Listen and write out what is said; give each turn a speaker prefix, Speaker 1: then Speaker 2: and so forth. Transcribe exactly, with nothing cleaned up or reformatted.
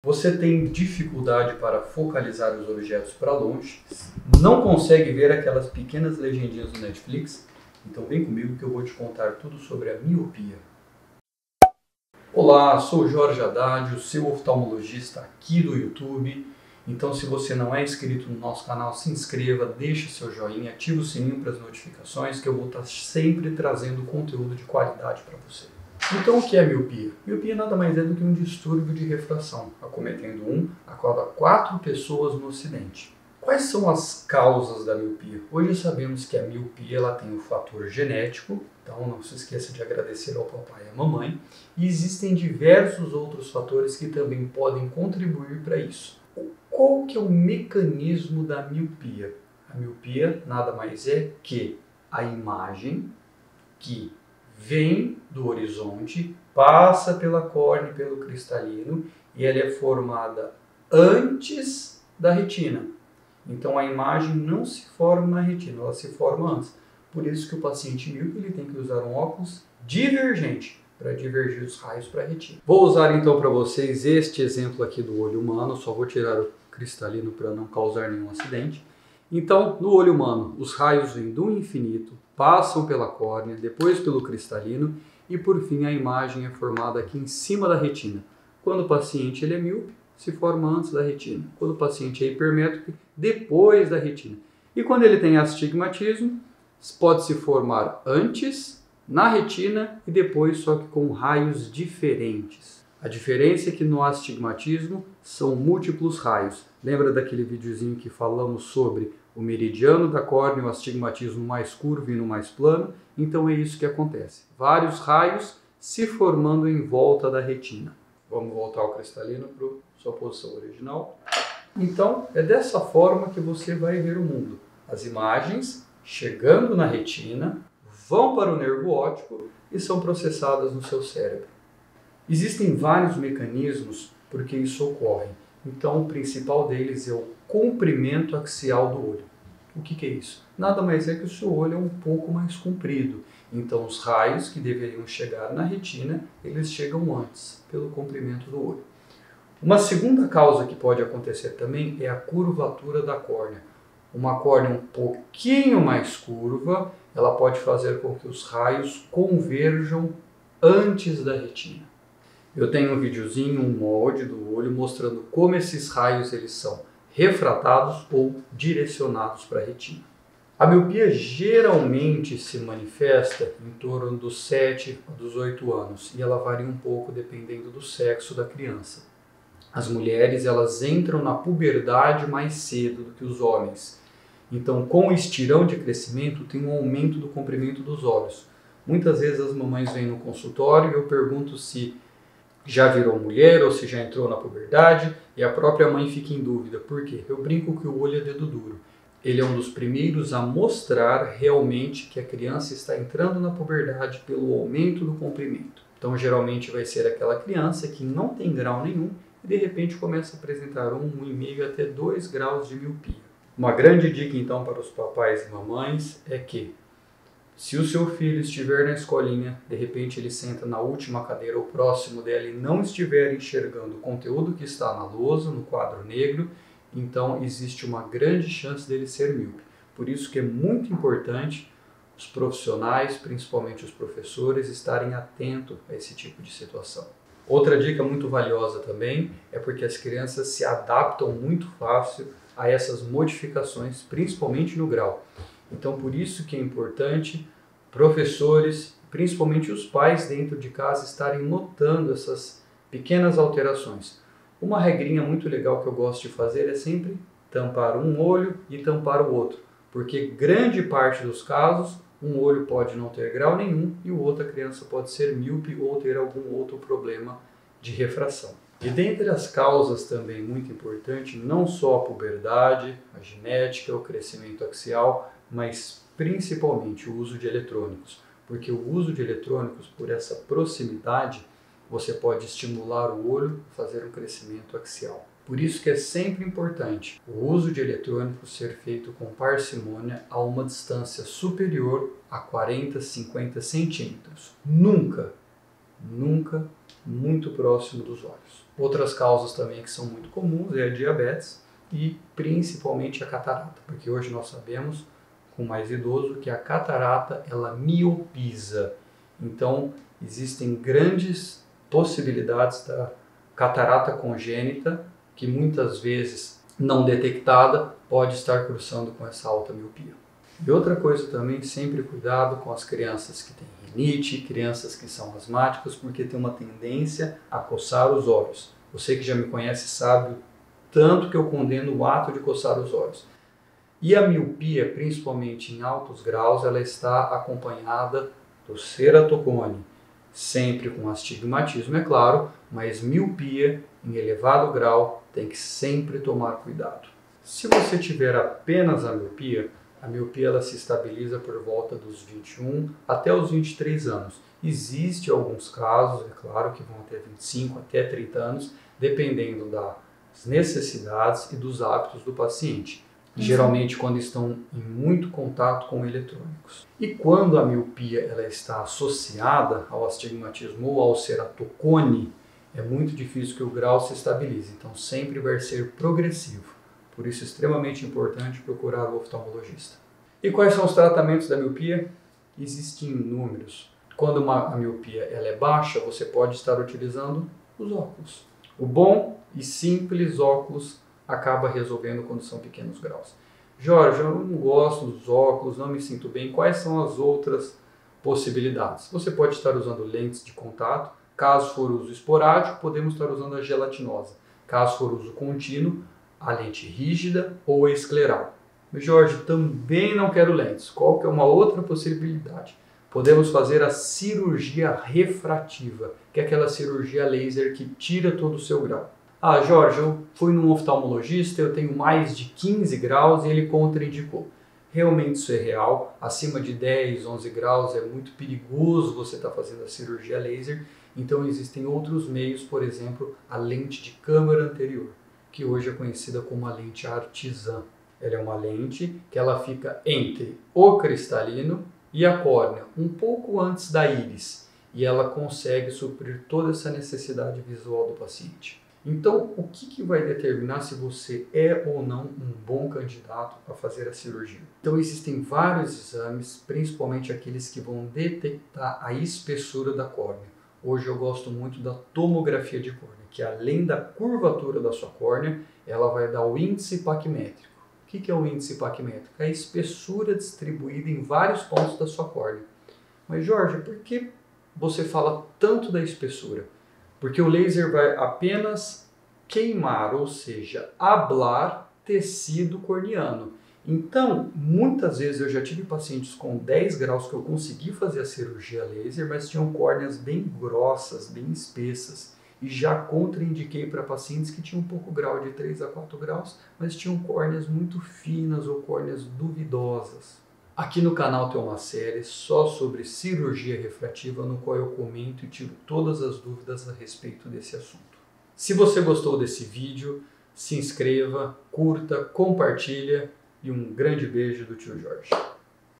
Speaker 1: Você tem dificuldade para focalizar os objetos para longe, não consegue ver aquelas pequenas legendinhas do Netflix? Então vem comigo que eu vou te contar tudo sobre a miopia. Olá, sou o Jorge Haddad, o seu oftalmologista aqui do YouTube. Então se você não é inscrito no nosso canal, se inscreva, deixe seu joinha, ative o sininho para as notificações que eu vou estar sempre trazendo conteúdo de qualidade para você. Então o que é miopia? Miopia nada mais é do que um distúrbio de refração, acometendo um a cada quatro pessoas no Ocidente. Quais são as causas da miopia? Hoje sabemos que a miopia ela tem o fator genético, então não se esqueça de agradecer ao papai e à mamãe, e existem diversos outros fatores que também podem contribuir para isso. Qual que é o mecanismo da miopia? A miopia nada mais é que a imagem que vem do horizonte, passa pela córnea e pelo cristalino e ela é formada antes da retina. Então a imagem não se forma na retina, ela se forma antes. Por isso que o paciente míope ele tem que usar um óculos divergente para divergir os raios para a retina. Vou usar então para vocês este exemplo aqui do olho humano, só vou tirar o cristalino para não causar nenhum acidente. Então, no olho humano, os raios vêm do infinito, passam pela córnea, depois pelo cristalino e por fim a imagem é formada aqui em cima da retina. Quando o paciente ele é míope, se forma antes da retina. Quando o paciente é hipermétrope, depois da retina. E quando ele tem astigmatismo, pode se formar antes, na retina e depois, só que com raios diferentes. A diferença é que no astigmatismo são múltiplos raios. Lembra daquele videozinho que falamos sobre o meridiano da córnea, o astigmatismo mais curvo e no mais plano? Então é isso que acontece. Vários raios se formando em volta da retina. Vamos voltar ao cristalino para a sua posição original. Então é dessa forma que você vai ver o mundo. As imagens chegando na retina, vão para o nervo óptico e são processadas no seu cérebro. Existem vários mecanismos por que isso ocorre. Então, o principal deles é o comprimento axial do olho. O que, que é isso? Nada mais é que o seu olho é um pouco mais comprido. Então, os raios que deveriam chegar na retina, eles chegam antes, pelo comprimento do olho. Uma segunda causa que pode acontecer também é a curvatura da córnea. Uma córnea um pouquinho mais curva, ela pode fazer com que os raios converjam antes da retina. Eu tenho um videozinho, um molde do olho mostrando como esses raios eles são refratados ou direcionados para a retina. A miopia geralmente se manifesta em torno dos sete a dos oito anos e ela varia um pouco dependendo do sexo da criança. As mulheres elas entram na puberdade mais cedo do que os homens. Então, com o estirão de crescimento, tem um aumento do comprimento dos olhos. Muitas vezes as mamães vêm no consultório e eu pergunto se já virou mulher ou se já entrou na puberdade e a própria mãe fica em dúvida. Por quê? Eu brinco que o olho é dedo duro. Ele é um dos primeiros a mostrar realmente que a criança está entrando na puberdade pelo aumento do comprimento. Então, geralmente vai ser aquela criança que não tem grau nenhum e de repente começa a apresentar um, um e meio até dois graus de miopia. Uma grande dica então para os papais e mamães é que se o seu filho estiver na escolinha, de repente ele senta na última cadeira ou próximo dela e não estiver enxergando o conteúdo que está na lousa, no quadro negro, então existe uma grande chance dele ser míope. Por isso que é muito importante os profissionais, principalmente os professores, estarem atentos a esse tipo de situação. Outra dica muito valiosa também é porque as crianças se adaptam muito fácil a essas modificações, principalmente no grau. Então, por isso que é importante professores, principalmente os pais dentro de casa, estarem notando essas pequenas alterações. Uma regrinha muito legal que eu gosto de fazer é sempre tampar um olho e tampar o outro, porque grande parte dos casos, um olho pode não ter grau nenhum e o outro a criança pode ser míope ou ter algum outro problema de refração. E dentre as causas também muito importante, não só a puberdade, a genética, o crescimento axial, mas principalmente o uso de eletrônicos. Porque o uso de eletrônicos, por essa proximidade, você pode estimular o olho a fazer um crescimento axial. Por isso que é sempre importante o uso de eletrônicos ser feito com parcimônia a uma distância superior a quarenta, cinquenta centímetros. Nunca, nunca, muito próximo dos olhos. Outras causas também que são muito comuns é a diabetes e principalmente a catarata, porque hoje nós sabemos, com mais idoso, que a catarata ela miopiza. Então existem grandes possibilidades da catarata congênita, que muitas vezes não detectada pode estar cursando com essa alta miopia. E outra coisa também, sempre cuidado com as crianças que têm rinite, crianças que são asmáticas, porque tem uma tendência a coçar os olhos. Você que já me conhece sabe o tanto que eu condeno o ato de coçar os olhos. E a miopia, principalmente em altos graus, ela está acompanhada do ceratocone, sempre com astigmatismo, é claro, mas miopia em elevado grau tem que sempre tomar cuidado. Se você tiver apenas a miopia, a miopia ela se estabiliza por volta dos vinte e um até os vinte e três anos. Existem alguns casos, é claro, que vão até vinte e cinco até trinta anos, dependendo das necessidades e dos hábitos do paciente. Geralmente quando estão em muito contato com eletrônicos. E quando a miopia ela está associada ao astigmatismo ou ao ceratocone, é muito difícil que o grau se estabilize, então sempre vai ser progressivo. Por isso é extremamente importante procurar o oftalmologista. E quais são os tratamentos da miopia? Existem inúmeros. Quando uma, a miopia ela é baixa, você pode estar utilizando os óculos. O bom e simples óculos acaba resolvendo quando são pequenos graus. Jorge, eu não gosto dos óculos, não me sinto bem. Quais são as outras possibilidades? Você pode estar usando lentes de contato. Caso for uso esporádico, podemos estar usando a gelatinosa. Caso for uso contínuo, a lente rígida ou a escleral. Mas, Jorge, também não quero lentes. Qual que é uma outra possibilidade? Podemos fazer a cirurgia refrativa, que é aquela cirurgia laser que tira todo o seu grau. Ah, Jorge, eu fui num oftalmologista, eu tenho mais de quinze graus e ele contraindicou. Realmente isso é real, acima de dez, onze graus é muito perigoso você estar fazendo a cirurgia laser, então existem outros meios, por exemplo, a lente de câmara anterior, que hoje é conhecida como a lente artesã. Ela é uma lente que ela fica entre o cristalino e a córnea, um pouco antes da íris, e ela consegue suprir toda essa necessidade visual do paciente. Então, o que, que vai determinar se você é ou não um bom candidato a fazer a cirurgia? Então, existem vários exames, principalmente aqueles que vão detectar a espessura da córnea. Hoje eu gosto muito da tomografia de córnea, que além da curvatura da sua córnea, ela vai dar o índice pacmétrico. O que, que é o índice pacmétrico? É a espessura distribuída em vários pontos da sua córnea. Mas, Jorge, por que você fala tanto da espessura? Porque o laser vai apenas queimar, ou seja, ablar tecido corneano. Então, muitas vezes eu já tive pacientes com dez graus que eu consegui fazer a cirurgia laser, mas tinham córneas bem grossas, bem espessas. E já contraindiquei para pacientes que tinham um pouco grau, de três a quatro graus, mas tinham córneas muito finas ou córneas duvidosas. Aqui no canal tem uma série só sobre cirurgia refrativa, no qual eu comento e tiro todas as dúvidas a respeito desse assunto. Se você gostou desse vídeo, se inscreva, curta, compartilha e um grande beijo do tio Jorge.